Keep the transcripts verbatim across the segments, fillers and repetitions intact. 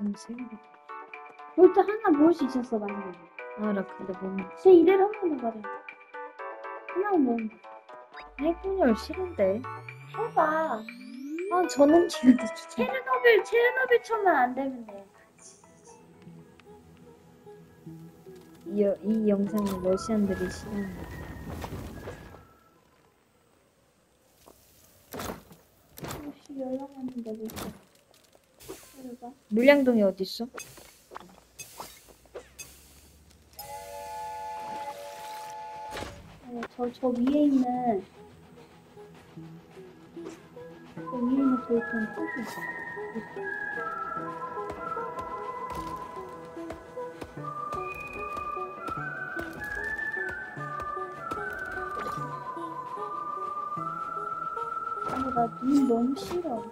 전 생각. 볼트 하나 모을 수 있었어 방금. 알아, 근데 뭐 쟤 이대로 하면 더 말해. 하나만 모으면 돼. 해군열 싫은데. 해봐. 아, 저는 지금도 좋잖아. 체르노빌 체르노빌처럼 안 되면 돼. 이, 여- 이 영상을 러시안들이 싫어한다. 혹시 연락 왔는데 뭐 있어? 해봐. 물량동이 어딨어? 아니, 저, 저 위에 있는 저 위에 있는 볼트는 또 있어. 아니 나 눈 너무 싫어.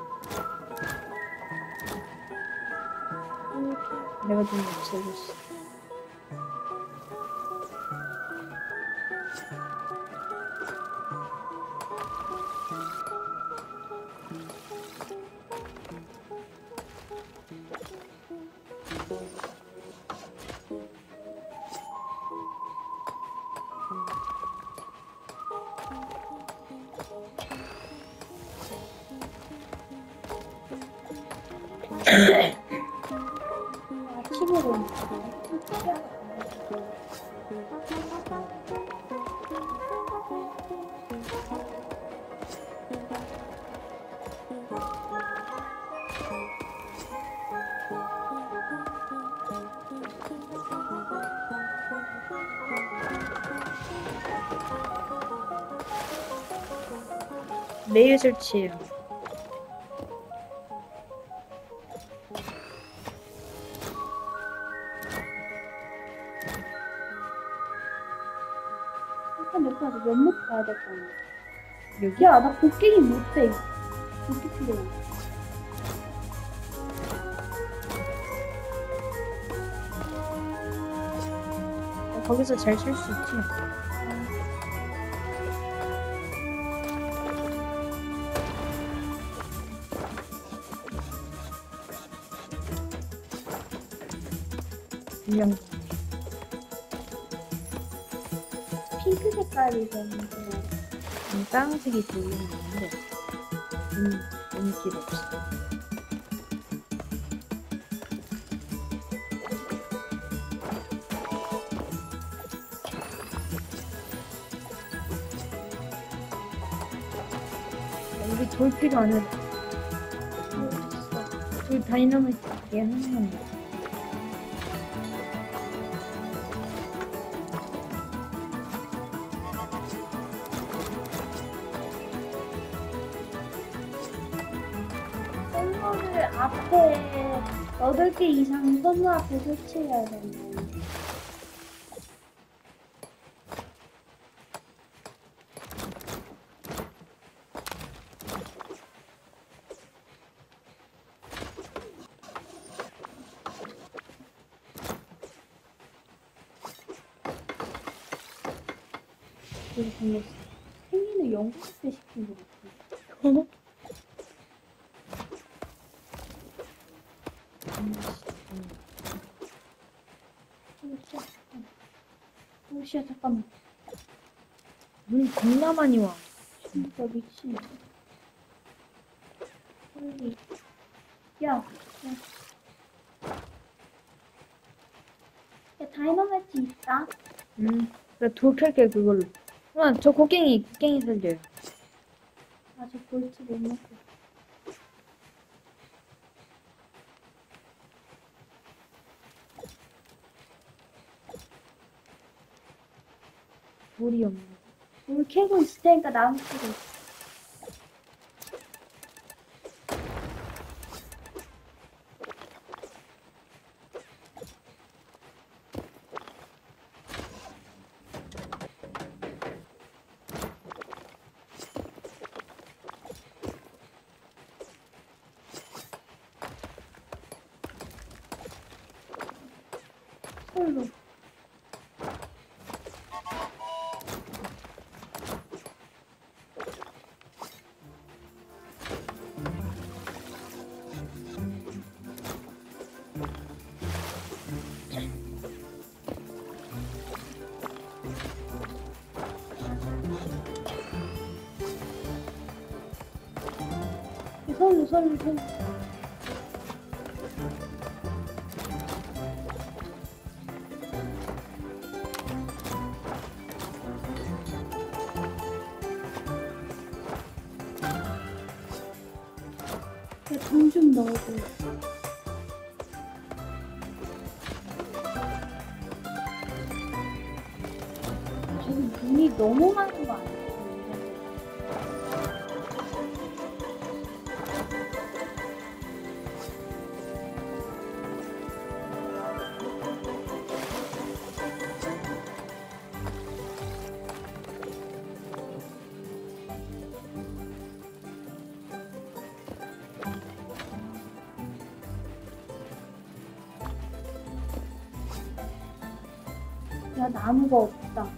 내가 좀 없애줬어. 아침으로 내일 설치해요. 일단 몇 가지 면목 가야 될 거 아니야. 여기? 야, 나 곡괭이 못해. 이렇게 필요해. 거기서 잘 쓸 수 있지. 물량 핑크 색깔이 되는데. 음, 까만색이 보이는 건데 음, 인기가 없어. 우리 돌 필요 안 해. 돌 다이너마이트 게 하나만 돼. 선로를 앞에 여덟 개 이상 선로 앞에 설치해야 되네. 그리고 근데 생리는 영국 때 시킨 것 같아. 음, 오씨야, 잠깐만. 오씨야, 잠깐만. 눈이 겁나 많이 와. 진짜 미친. 빨리. 야, 야. 야, 다이너마이트 있다. 음, 나돌 캘게 그걸로. 아, 저 곡괭이, 곡괭이 살려요. 아직 볼트 못 먹고. 돌이 없네. 물 캐고 있을 테니까 나무 캐고 있어. 솔로. 서울로 서울로 서울로. 돈 좀 넣어줘. 저기 눈이 너무 많은 거 아니야? 야, 나무가 없다.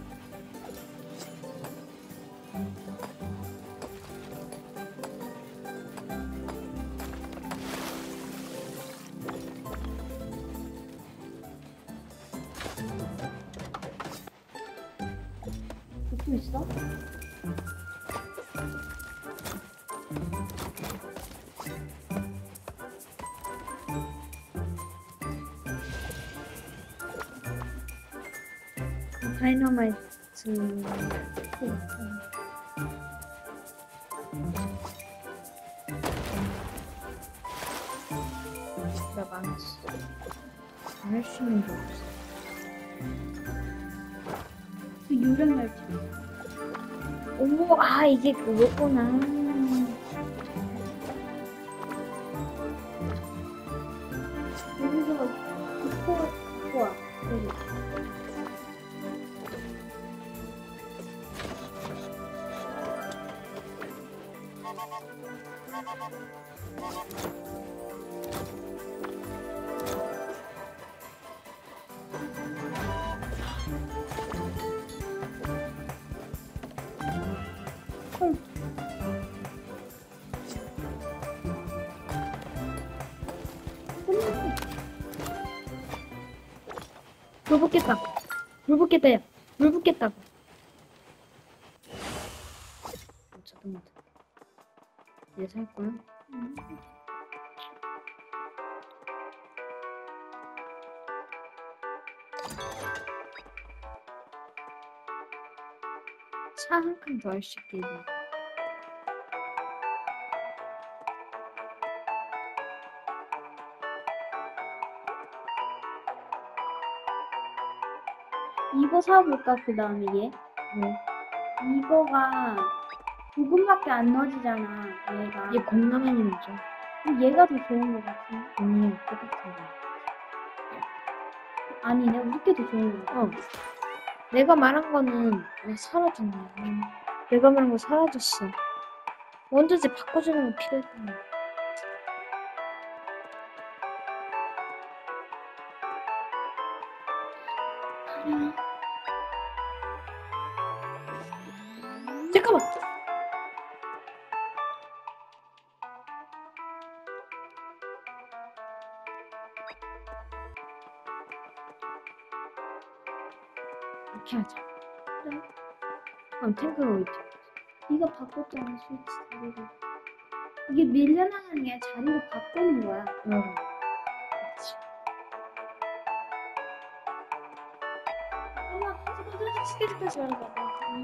듣고 있어? 다이너마이트. 나 망했어. 할 수 있는 게 없어. 그 유령 열차. 어머, 아, 이게 그거구나. 여기서 듣고 갖고 와. 여기. 헐. 불 붙겠다. 불 붙겠다, 야. 불 붙겠다고. 잠깐만. 얘 살 거야? 음. 차 한 칸 더 할 수 있게. 이거 사볼까? 그 다음에 얘? 왜? 이거가 조금밖에 안 넣어지잖아. 얘가. 얘 공라면이 뭐죠? 그럼 얘가 더 좋은 거 같은데? 아니야, 똑같은 거. 아니네. 우리께 더 좋은 거 같아. 어. 내가 말한 거는 어, 사라졌네. 음. 내가 말한 거 사라졌어. 원자재 바꿔주는 거 필요했던 아니야. 잠깐만. 이렇게 하자. 그래. 그럼 탱크가 어디? 네가 바꿨잖아. 스위치 자리를. 이게 밀려나는 게 자리를 바꾸는 거야. 응. 그치. 엄마, 가지고 시계까지 말아봐. 음.